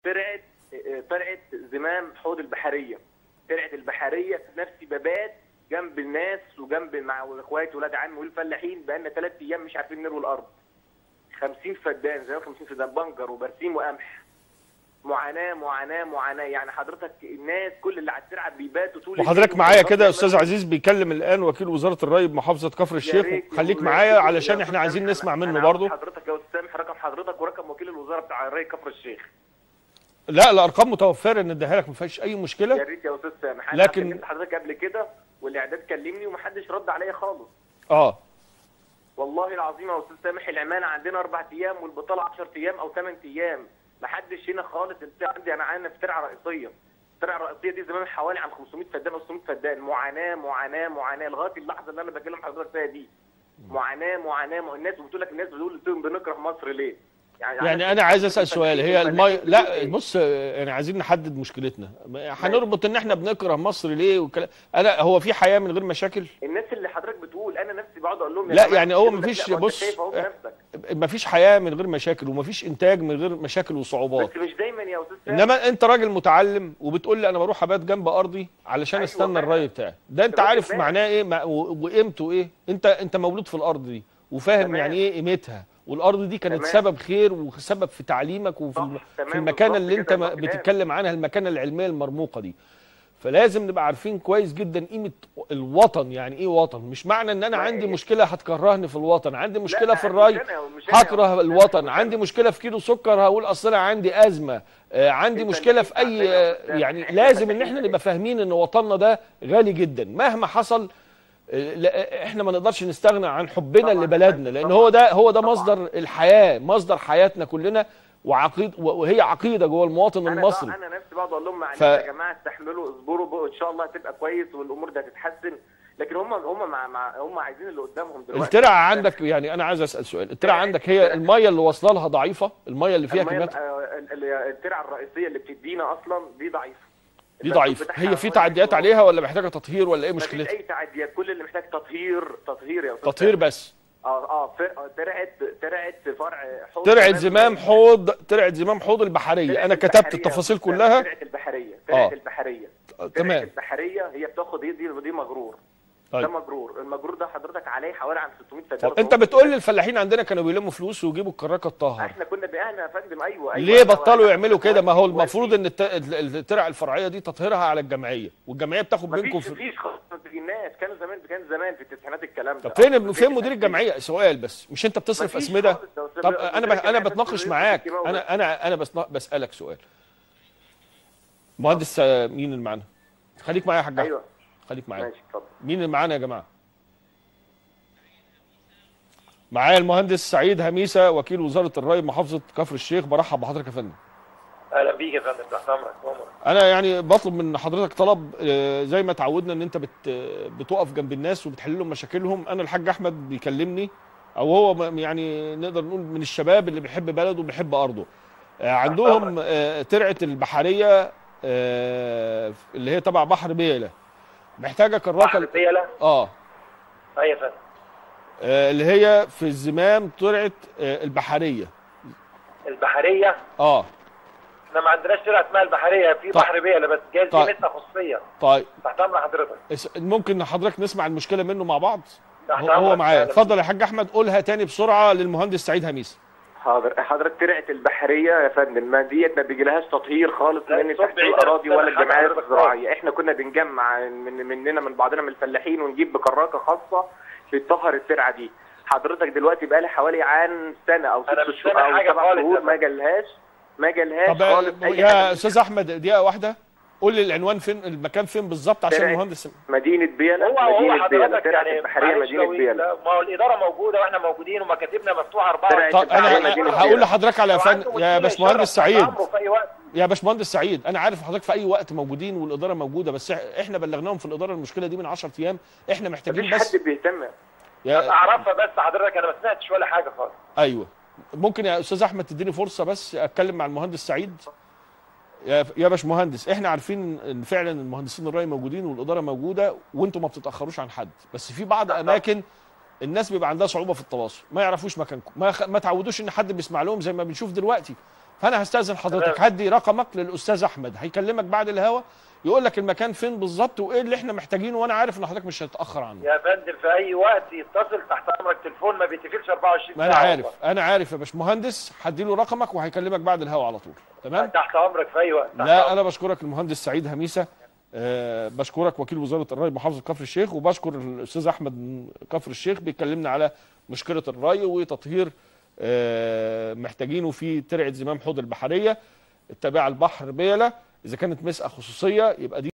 ترعه زمام حوض البحريه. ترعه البحريه نفسي ببات جنب الناس وجنب مع اخواتي ولاد عمي والفلاحين بقالنا 3 ايام مش عارفين نروي الارض. 50 فدان زي 50 فدان بنجر وبرسيم وقمح. معاناه معاناه معاناه، يعني حضرتك الناس كل اللي على الترعه بيباتوا طول الليل. وحضرتك معايا كده يا استاذ عزيز بيكلم الان وكيل وزاره الري بمحافظه كفر الشيخ، خليك معايا علشان احنا عايزين نسمع منه برضه. حضرتك يا استاذ سامح رقم حضرتك ورقم وكيل الوزاره بتاع الري كفر الشيخ. لا الارقام متوفره نديها لك، ما فيهاش اي مشكله. يا ريت يا استاذ سامح، لكن انا كلمت حضرتك قبل كده والاعداد كلمني ومحدش رد عليا خالص. والله العظيم يا استاذ سامح العماله عندنا 4 ايام والبطاله 10 ايام او 8 ايام، محدش هنا خالص. عندي انا في ترعه رئيسيه. الترعه الرئيسيه دي زمان حوالي عن 500 فدان او 600 فدان. معاناه معاناه معاناه لغايه اللحظه اللي انا بكلم حضرتك فيها دي. معاناه معاناه. الناس بتقول لك الناس بتقول بنكره مصر ليه؟ يعني انا عايز اسال سؤال، هي الميه لا بص يعني عايزين نحدد مشكلتنا. هنربط ان احنا بنكره مصر ليه والكلام. هو في حياه من غير مشاكل؟ الناس اللي حضرتك بتقول انا نفسي بقعد اقول لهم لا يعني هو مفيش، بص مفيش حياه من غير مشاكل ومفيش انتاج من غير مشاكل وصعوبات، بس مش دايما يا استاذ. انما انت راجل متعلم وبتقول لي انا بروح ابات جنب ارضي علشان استنى الري بتاعي، ده انت عارف معناه ايه وقيمته ايه. انت مولود في الارض دي وفاهم يعني ايه قيمتها، والارض دي كانت سبب خير وسبب في تعليمك وفي المكانه اللي انت بتتكلم عنها، المكانه العلميه المرموقه دي. فلازم نبقى عارفين كويس جدا قيمه الوطن. يعني ايه وطن؟ مش معنى ان انا عندي مشكله هتكرهني في الوطن، عندي مشكله في الري هكره الوطن، عندي مشكله في كيلو سكر هقول اصل انا عندي ازمه، عندي مشكله في اي يعني لازم ان احنا نبقى فاهمين ان وطننا ده غالي جدا مهما حصل. احنا ما نقدرش نستغنى عن حبنا لبلدنا، لان هو ده مصدر الحياه، مصدر حياتنا كلنا، وهي عقيده جوه المواطن المصري. انا نفسي بقعد اقول لهم معلش يا جماعه استحملوا اصبروا ان شاء الله هتبقى كويس والامور دي هتتحسن، لكن هم عايزين اللي قدامهم دلوقتي. الترعه عندك، يعني انا عايز اسال سؤال، الترعه عندك هي الميه اللي واصله لها ضعيفه؟ الميه اللي فيها كميات الترعه الرئيسيه اللي بتدينا اصلا دي ضعيفه. دي ضعيفه، هي في تعديات عليها ولا محتاجه تطهير ولا ايه مشكلتها؟ مفيش اي تعديات، كل اللي محتاج تطهير يا استاذ. تطهير بس. ترعه فرع حوض، ترعه زمام حوض البحريه. انا كتبت التفاصيل كلها. ترعه البحريه تمام. البحريه هي بتاخد دي مجرور. طيب. ده المجرور ده حضرتك عليه حوالي عن 600 فدان. طب انت بتقول لي الفلاحين عندنا كانوا بيلموا فلوس ويجيبوا الكراكه الطاهر. احنا كنا بأهنا يا فندم. ايوه ليه بطلوا يعملوا كده؟ ما هو المفروض ان الترع الفرعيه دي تطهيرها على الجمعيه، والجمعيه بتاخد منكم مفيش خالص. الناس كان زمان في التسعينات الكلام ده. طب فين مدير الجمعيه؟ سؤال بس، مش انت بتصرف اسمده؟ طب انا بتناقش معاك، انا بسالك سؤال. مهندس مين اللي معانا؟ خليك معايا يا حاج. ايوه خليك معايا. ماشي اتفضل. مين اللي معانا يا جماعه؟ معايا المهندس سعيد هميسه وكيل وزاره الري بمحافظه كفر الشيخ. برحب بحضرتك يا فندم. اهلا بيك يا فندم، تحت امرك. انا يعني بطلب من حضرتك طلب، زي ما تعودنا ان انت بتقف جنب الناس وبتحل لهم مشاكلهم. انا الحاج احمد بيكلمني، او هو يعني نقدر نقول من الشباب اللي بيحب بلده وبيحب ارضه. عندهم ترعه البحريه اللي هي تبع بحر بيله، محتاجه كراكه. بحر بيله؟ ايوه يا فندم. اللي هي في الزمام ترعه البحريه. احنا ما عندناش ترعه اسمها البحريه، في بحر بيله بس جايز دي متنا خصوصيه. طيب تحت امر حضرتك. ممكن حضرتك نسمع المشكله منه مع بعض؟ هو معايا. اتفضل يا حاج احمد، قولها تاني بسرعه للمهندس سعيد هميسه. حاضر. حضرتك ترعه البحريه يا فندم ما ديت ما بيجيلهاش تطهير خالص من تحت الاراضي ولا الجمعيات الزراعيه. احنا كنا بنجمع من بعضنا من الفلاحين ونجيب بكراكه خاصه بتطهر الترعه دي. حضرتك دلوقتي بقى لها حوالي عن سنه او 6 شهور او 7 شهور ما جالهاش خالص. يا استاذ احمد دقيقه واحده، قول لي العنوان فين، المكان فين بالظبط عشان المهندس. مدينه بيله. هو حضرتك يعني البحريه مدينه بيله. ما هو الاداره موجوده واحنا موجودين ومكاتبنا مفتوحه 24. طب انا هقول لحضرتك على يا باشمهندس سعيد. يا باشمهندس سعيد، انا عارف حضرتك في اي وقت موجودين والاداره موجوده، بس احنا بلغناهم في الاداره المشكله دي من 10 ايام. احنا محتاجين بس حد بيهتم. اعرفها بس حضرتك، انا ما سمعتش ولا حاجه خالص. ايوه ممكن يا استاذ احمد تديني فرصه بس اتكلم مع المهندس سعيد؟ يا باشمهندس، احنا عارفين ان فعلا المهندسين الري موجودين والاداره موجوده وانتم ما بتتاخروش عن حد، بس في بعض اماكن الناس بيبقى عندها صعوبه في التواصل، ما يعرفوش مكانكم، ما تعودوش ان حد بيسمع لهم زي ما بنشوف دلوقتي. فانا هستاذن حضرتك هدي رقمك للاستاذ احمد، هيكلمك بعد الهوا يقول لك المكان فين بالظبط وايه اللي احنا محتاجينه، وانا عارف ان حضرتك مش هتتاخر عنه. يا فندم في اي وقت يتصل تحت امرك، تليفون ما بيتقفلش 24 ساعه. انا عارف انا عارف يا باشمهندس، هدي له رقمك وهيكلمك بعد الهوا على طول. تمام؟ تحت امرك في اي وقت. لا انا بشكرك المهندس سعيد هميسه، بشكرك وكيل وزاره الري محافظه كفر الشيخ، وبشكر الاستاذ احمد من كفر الشيخ بيكلمنا على مشكله الري وتطهير محتاجينه في ترعه زمام حوض البحريه التابعه لبحر بيلا. اذا كانت مسقه خصوصيه يبقى دي